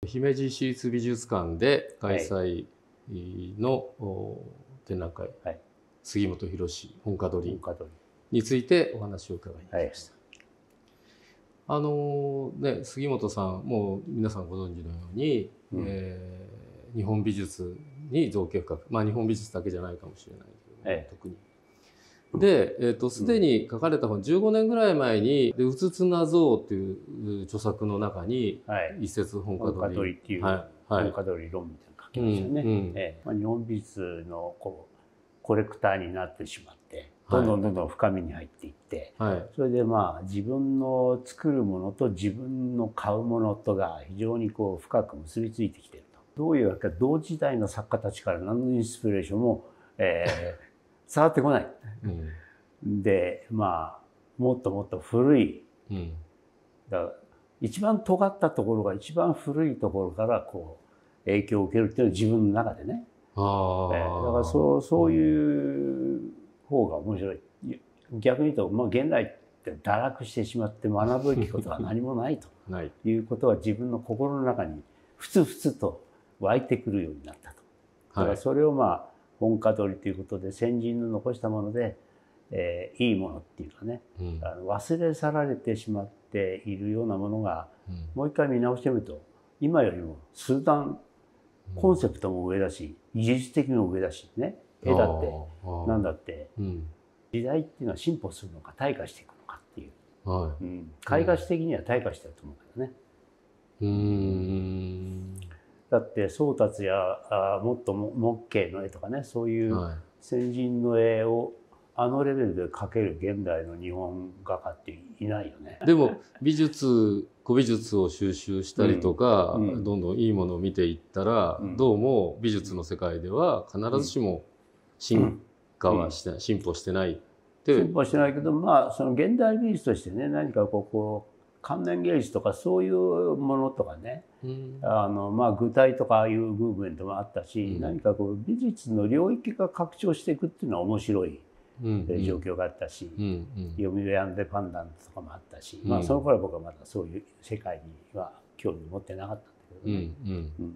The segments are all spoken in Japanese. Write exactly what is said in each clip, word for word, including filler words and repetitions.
姫路市立美術館で開催の展覧会、はい、杉本博本歌取りについてお話を伺いに来ました。はい、あのね、杉本さんもう皆さんご存知のように、うん、えー、日本美術に造形深く、まあ日本美術だけじゃないかもしれないけど、はい、特に。で、えっと、すでに書かれた本、じゅうごねんぐらい前に、で、うつつな像という著作の中に、一節本歌取り。 本歌取りっていう、本歌取り論みたいなの書きましたね。うんうん、ええ、まあ、日本美術のこうコレクターになってしまって、どんどんどんどん深みに入っていって、はい、それでまあ自分の作るものと自分の買うものとが非常にこう深く結びついてきていると。どういうわけか、同時代の作家たちから何のインスピレーションも、えー伝わってこない。うん、で、まあ、もっともっと古い。うん、だから一番尖ったところが一番古いところからこう影響を受けるっていうのは自分の中でね。あ、えー、だからそう、そういう方が面白い。逆に言うと、まあ、現代って堕落してしまって学ぶべきことは何もないということは自分の心の中にふつふつと湧いてくるようになったと。だからそれをまあ、本歌取りということで先人の残したもので、えー、いいものっていうかね、うん、あの忘れ去られてしまっているようなものが、うん、もう一回見直してみると今よりも数段コンセプトも上だし、うん、技術的にも上だしね、絵だって何だって、うん、時代っていうのは進歩するのか退化していくのかっていう、はい、うん、絵画史的には退化してると思うけどね。うーん、だって宗達やあもっと木慶の絵とかね、そういう先人の絵をあのレベルで描ける現代の日本画家っていないよね。 でも美術古美術を収集したりとか、うんうん、どんどんいいものを見ていったら、うん、どうも美術の世界では必ずしも進化はして、うんうん、進歩してないって進歩してないけど、まあその現代美術としてね、何かこうこう関連芸術とかそういうものとかね、うん、あのまあ具体とかああいうムーブメントもあったし、うん、何かこう美術の領域が拡張していくっていうのは面白い、うん、状況があったし、うんうん、読売アンデパンダントとかもあったし、うん、まあその頃は僕はまだそういう世界には興味持ってなかったんだけどね。うんうんうん、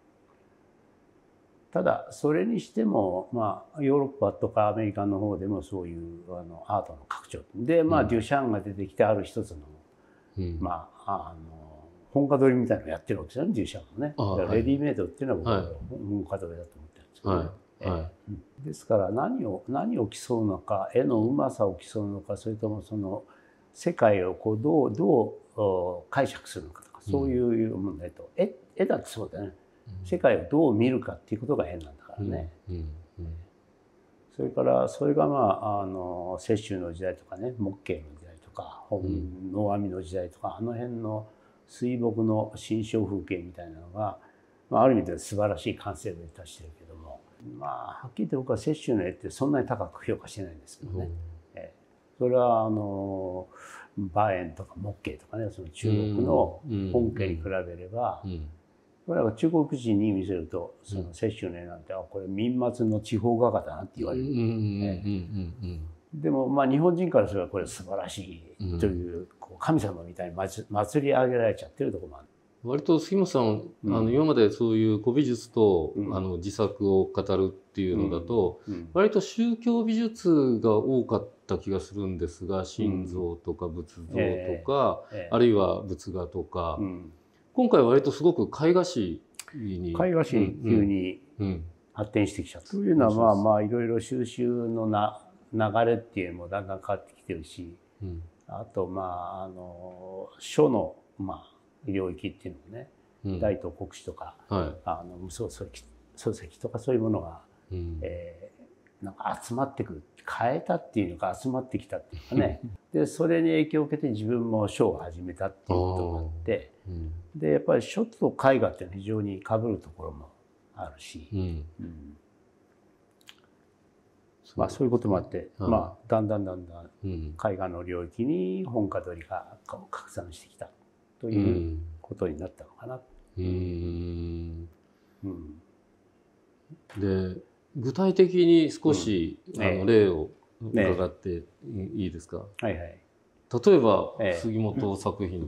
ただそれにしても、まあ、ヨーロッパとかアメリカの方でもそういうあのアートの拡張で、まあ、デュシャンが出てきてある一つの、うん、まああの本歌取りみたいなのをやってるわけですよね、デュシャンもね。だからレディメイドっていうのは僕は本歌取りだと思ってるんですけどね。はいはい、ですから何を何を競うのか、絵のうまさを競うのか、それともその世界をこうどうどう解釈するのかとか、そういう問題と、絵絵だってそうだね。世界をどう見るかっていうことが絵なんだからね。うんうんうん、それからそれがまああの雪舟の時代とかね、木慶の時代とか本能阿弥の時代とか、あの辺の水墨の心象風景みたいなのが、まあ、ある意味で素晴らしい完成度に達してるけども、まあはっきり言って僕は雪舟の絵ってそんなに高く評価してないんですけどね。うん、えそれはあの馬遠とか木慶とかね、その中国の本家に比べれば、うんうんうん、これは中国人に見せるとその雪舟の絵なんて、うん、あこれ民末の地方画家だなって言われる。でもまあ日本人からすればこれ素晴らしいという、うん、こう神様みたいに祭り上げられちゃってるところもある。 割と杉本さん、うん、あの今までそういう古美術と、うん、あの自作を語るっていうのだと、うんうん、割と宗教美術が多かった気がするんですが、神像とか仏像とか、えーえー、あるいは仏画とか、うん、今回は割とすごく絵画史に絵画史に急に発展してきちゃった。というのはまあまあいろいろ収集のな流れっていうのもだんだん変わってきてるし、うん、あとまああの書のまあ領域っていうのもね、うん、大東国史とか、はい、あの無双漱石とかそういうものが、うん、えー、なんか集まってくる、変えたっていうのか集まってきたっていうかねでそれに影響を受けて自分も書を始めたっていうことがあって、うん、でやっぱり書と絵画っていうのは非常に被るところもあるし、うんうん、まあそういうこともあって、はい、まあだんだんだんだん絵画の領域に本歌取りが拡散してきたということになったのかな。うん、 うん、で具体的に少し、うん、あの例を伺っていいですか。ね、はいはい、例えば、ええ、杉本作品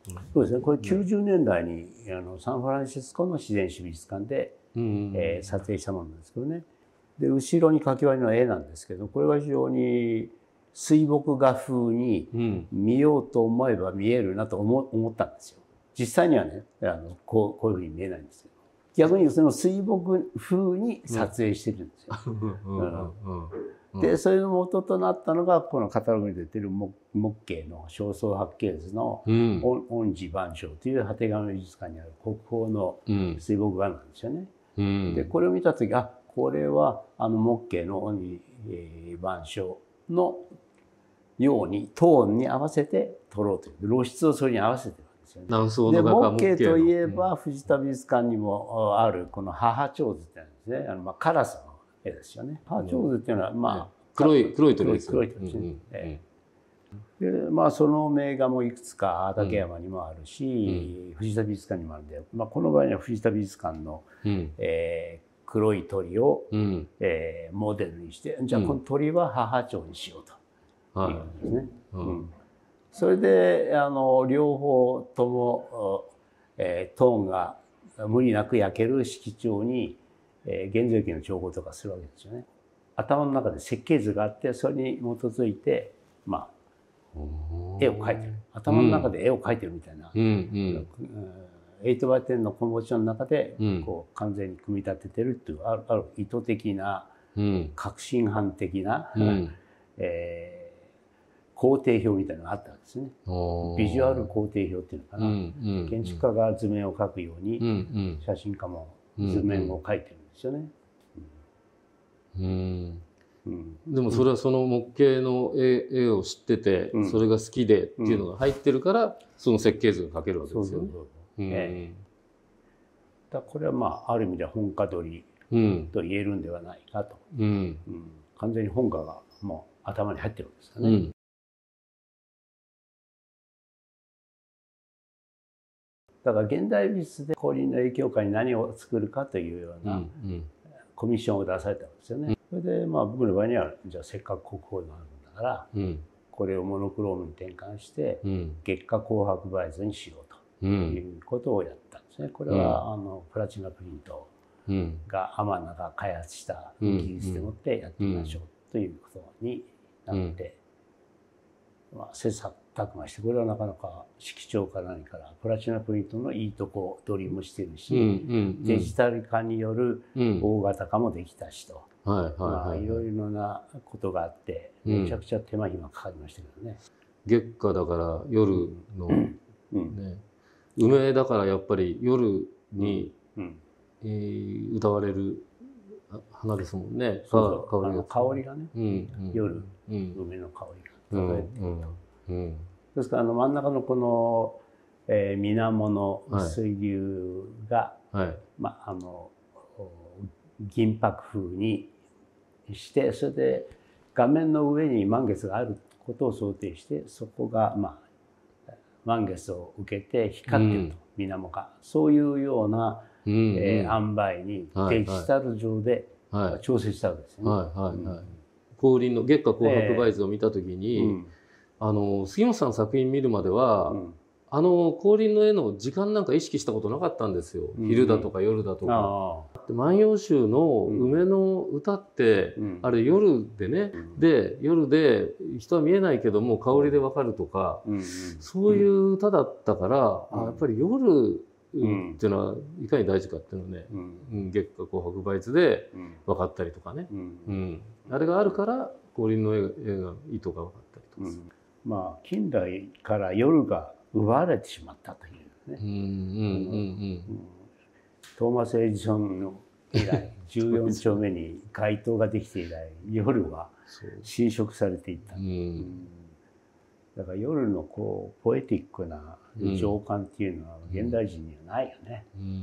そうですね。これきゅうじゅうねんだいにあのサンフランシスコの自然史美術館で、うんえー、撮影したものなんですけどね。で後ろに描き割りの絵なんですけど、これは非常に水墨画風に見ようと思えば見えるなと思思ったんですよ。実際にはね、あのこうこういうふうに見えないんですけど、逆にその水墨風に撮影してるんですよ。でそれの元となったのがこのカタログに出てる木慶の正倉八景図の「恩寺万象」という鳩ヶ谷美術館にある国宝の水墨画なんですよね。でこれを見た時、あこれはあの木慶の恩寺万象のようにトーンに合わせて撮ろうという露出をそれに合わせてるわけですよね。で木慶といえば藤田美術館にもあるこの母長図ってあるんですね。あのまあカラスの絵ですよね。母長図っていうのはまあ黒い黒い鳥です。 黒い鳥ですね。でまあその名画もいくつか畠山にもあるし、藤田美術館にもあるんで、まあこの場合には藤田美術館のえ黒い鳥をえモデルにして、じゃあこの鳥は母長にしようと。いいんですね。うん、それであの両方とも、えー、トーンが無理なく焼ける色調に、えー、現像液の調合とかするわけですよね。頭の中で設計図があってそれに基づいてまあ絵を描いてる、頭の中で絵を描いてるみたいな、うんうん、エイトバイテンのコンポジションの中でこう完全に組み立ててるっていうある、ある意図的な、うん、革新犯的な、うんえー工程表みたいなのがあったんですね。ビジュアル工程表っていうのかな、うんうんうん、建築家が図面を描くように、うんうん、写真家も図面を描いてるんですよね。 うんうん、でもそれはその木慶の 絵, 絵を知ってて、うん、それが好きでっていうのが入ってるから、うん、その設計図が描けるわけですよね。 だこれはまあある意味では本家取りと言えるんではないかと、うんうん、完全に本家がもう頭に入ってるわけですかね。うんだから現代美術で光琳の影響下に何を作るかというようなコミッションを出されたんですよね。それでまあ僕の場合にはじゃあせっかく国宝があるんだから、うん、これをモノクロームに転換して月下光白梅図にしようということをやったんですね。これはあのプラチナプリントが天野が開発した技術でもってやってみましょうということになって、まあ切磋琢磨して、これはなかなか色調か何からプラチナプリントのいいとこ取りもしてるし、うんうんうん、デジタル化による大型化もできたしと、まあいろいろなことがあってめちゃくちゃ手間暇かかりましたけどね。 月下だから夜の、ねうん、梅だからやっぱり夜に、うんえー、歌われる花ですもんね。 そうそう香りが香りがね、うんうん、夜、うん、梅の香りが漂っていると。うんうんですからあの真ん中のこの、えー、水面の水流が、はいはいまあ、あの銀箔風にしてそれで画面の上に満月があることを想定してそこが、まあ、満月を受けて光っていると、うん、水面がそういうような、うんうんえー、塩梅にデジタル上で調整したわけですよね。 光琳の月下紅白梅図を見た時に、えーうんあの杉本さんの作品見るまでは、うん、あの光琳の絵の時間なんか意識したことなかったんですよ、うん、昼だとか夜だとか。で万葉集の梅の歌って、うん、あれ夜でね、うん、で夜で人は見えないけども香りでわかるとか、うん、そういう歌だったから、うん、あやっぱり夜っていうのはいかに大事かっていうのをね、うん月下紅白梅図で分かったりとかね、うんうん、あれがあるから光琳の絵が意図が分かったりとか。うんまあ近代から夜が奪われてしまったというね。トーマス・エジソンの以来じゅうよん丁目に街灯ができて以来夜は侵食されていった。うん、だから夜のこうポエティックな情感っていうのは現代人にはないよね。うんうん、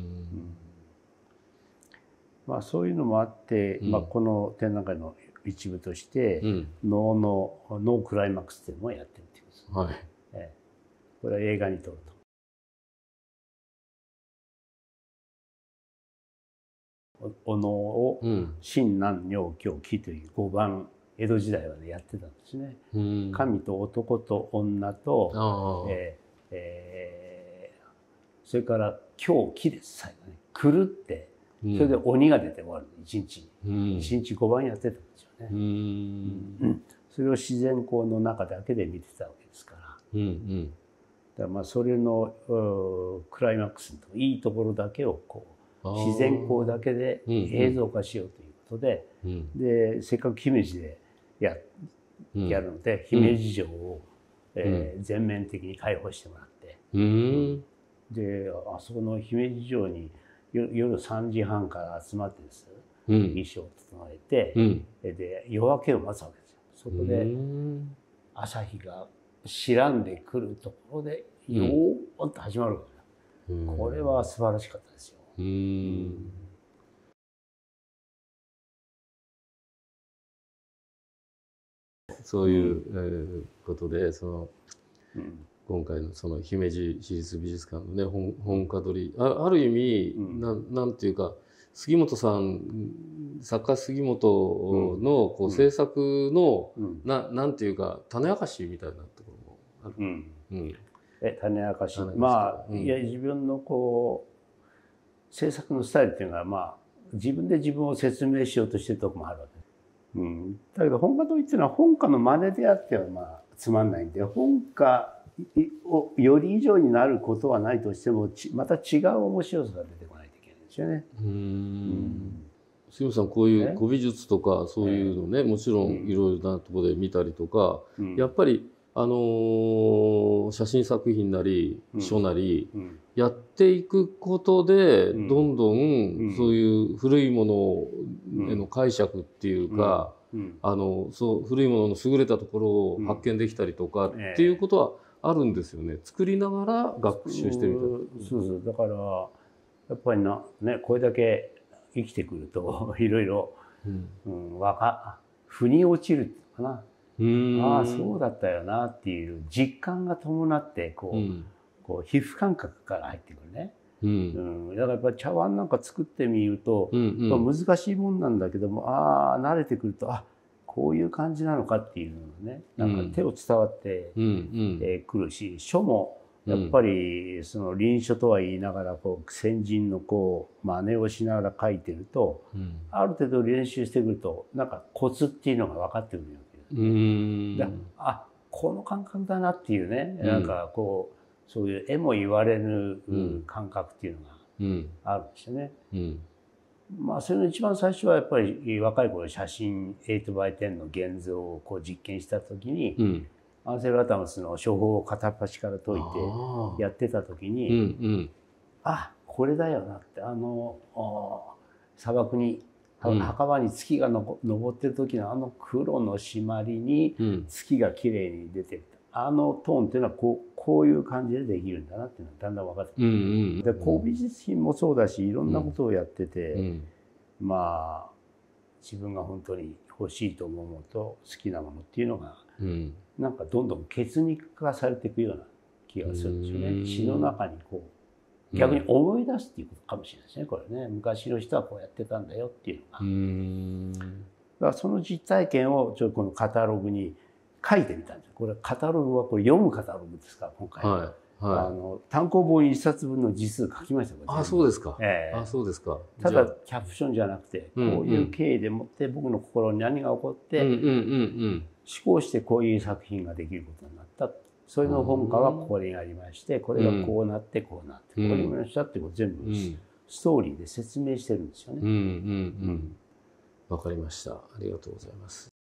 まあそういうのもあって、まあ、この展覧会の一部として、うん、能のノークライマックスっていうのもやってるっていうんです、はいええ、これは映画に撮ると。お能を親鸞女狂気というごばん江戸時代は、ね、やってたんですね。うん、神と男と女と、えーえそれから「今日木です」最後ね狂ってそれで鬼が出て終わる一日に一日ごばんやってたんですよね。うん、それを自然光の中だけで見てたわけですから。うんうん、だからまあそれのクライマックスのいいところだけをこう自然光だけで映像化しようということで、うんうん、でせっかく姫路で や, やるので、うん、姫路城を、えー、全面的に開放してもらって、うん、であそこの姫路城に夜さんじはんから集まってです、うん、衣装を整えて、うん、で夜明けを待つわけですよ。そこで朝日が白んでくるところでよーっと始まるわけです、うん、これは素晴らしかったですよ。うん、 そういう、えー、ことでその、うん、今回のその姫路市立美術館のね 本, 本歌取り あ, ある意味、うん、な, なんていうか杉本さん作家杉本のこう制作の、うん、な, なんていうか種明かしみたいなところもある。うんうん、え種明かしまあ、うん、いや自分のこう制作のスタイルっていうのはまあ自分で自分を説明しようとしてるところもあるわけです。うん、だけど本歌取りっていうのは本歌の真似であってはまあつまんないんで本歌をより以上になることはないとしてもまた違う面白さが出てこないといけないんですよね。うん、 杉本さんこういう古美術とかそういうのね、もちろんいろいろなところで見たりとか、うん、やっぱりあのー、写真作品なり書なりやっていくことでどんどんそういう古いものへの解釈っていうか、あのそう古いものの優れたところを発見できたりとかっていうことはあるんですよね。作りながら学習してみたい。 そうそう、だからやっぱりな、ね、これだけ生きてくるといろいろ、うん、わか腑に落ちるかな。ああそうだったよなっていう実感が伴ってこう、うん、こう皮膚感覚から入ってくるね。うんうん、だからやっぱり茶碗なんか作ってみると、うんうん、難しいもんなんだけどもああ慣れてくるとあこういう感じなのかっていうのがねなんか手を伝わってく、うん、えー、るし書もやっぱりその臨書とは言いながらこう先人のこう真似をしながら書いてると、うん、ある程度練習してくるとなんかコツっていうのが分かってくるよ。うんだあこの感覚だなっていうね、うん、なんかこうそういう絵も言われぬ感覚っていうのがあるんですよね。うん、まあそれの一番最初はやっぱり若い頃写真 エイトバイテン の現像をこう実験した時に、うん、アンセル・アダムスの処方を片っ端から解いてやってた時に、うんうん、あこれだよなってあの砂漠に墓場に月がの昇ってる時のあの黒の締まりに月がきれいに出てる、うん、あのトーンっていうのはこう、こういう感じでできるんだなっていうのがだんだん分かってくる、うんうん、で古美術品もそうだしいろんなことをやってて、うん、まあ自分が本当に欲しいと思うものと好きなものっていうのが、うん、なんかどんどん血肉化されていくような気がするんですよね。血の中にこう逆に思い出すっていうことかもしれないですね、これね。昔の人はこうやってたんだよっていうのが。うんだからその実体験をちょっとこのカタログに書いてみたんですよ。これカタログはこれ読むカタログですから今回、はいはい、あの単行本一冊分の字数書きました。 あそうですか、えー、あそうですか。 ただキャプションじゃなくてこういう経緯でもって僕の心に何が起こって思考してこういう作品ができることになった。それの本家はここにありましてこれがこうなってこうなってこういうものにしたってことを全部ストーリーで説明してるんですよね。うんうんうん。 わかりました。ありがとうございます。